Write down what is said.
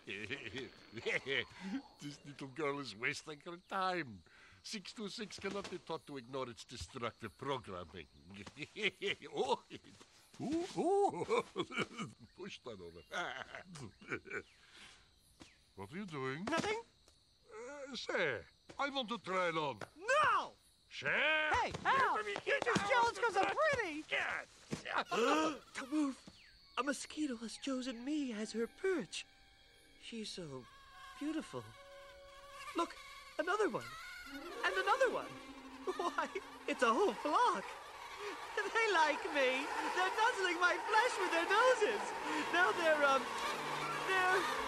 This little girl is wasting her time. 626 cannot be taught to ignore its destructive programming. Oh, push that over. What are you doing? Nothing. Say, I want to try it on. No! Say! Hey, Al! You're just jealous because I'm pretty! Don't move. A mosquito has chosen me as her perch. She's so beautiful. Look, another one. And another one. Why, it's a whole flock. They like me. They're nuzzling my flesh with their noses. Now they're